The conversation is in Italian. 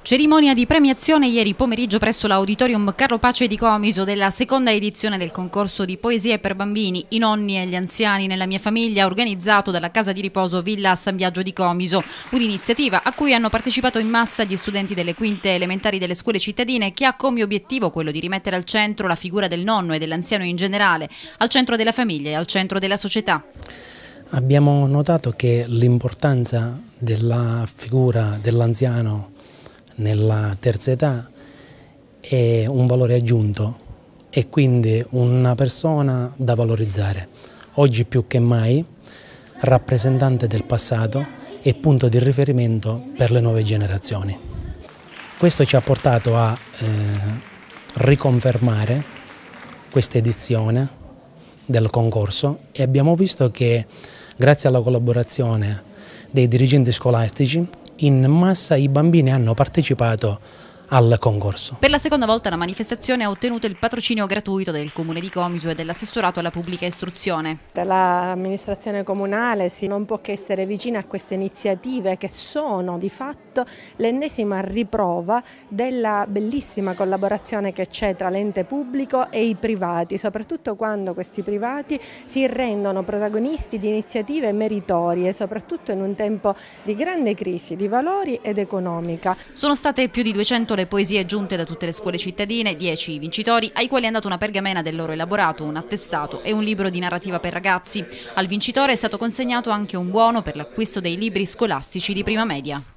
Cerimonia di premiazione ieri pomeriggio presso l'Auditorium Carlo Pace di Comiso della seconda edizione del concorso di poesie per bambini, i nonni e gli anziani nella mia famiglia, organizzato dalla casa di riposo Villa San Biagio di Comiso, un'iniziativa a cui hanno partecipato in massa gli studenti delle quinte elementari delle scuole cittadine, che ha come obiettivo quello di rimettere al centro la figura del nonno e dell'anziano in generale, al centro della famiglia e al centro della società. Abbiamo notato che l'importanza della figura dell'anziano nella terza età è un valore aggiunto e quindi una persona da valorizzare. Oggi più che mai rappresentante del passato e punto di riferimento per le nuove generazioni. Questo ci ha portato a riconfermare questa edizione del concorso e abbiamo visto che grazie alla collaborazione dei dirigenti scolastici in massa i bambini hanno partecipato al concorso. Per la seconda volta la manifestazione ha ottenuto il patrocinio gratuito del Comune di Comiso e dell'assessorato alla pubblica istruzione. L'amministrazione comunale non può che essere vicina a queste iniziative che sono di fatto l'ennesima riprova della bellissima collaborazione che c'è tra l'ente pubblico e i privati, soprattutto quando questi privati si rendono protagonisti di iniziative meritorie, soprattutto in un tempo di grande crisi di valori ed economica. Sono state più di 200 le poesie giunte da tutte le scuole cittadine, 10 i vincitori, ai quali è andata una pergamena del loro elaborato, un attestato e un libro di narrativa per ragazzi. Al vincitore è stato consegnato anche un buono per l'acquisto dei libri scolastici di prima media.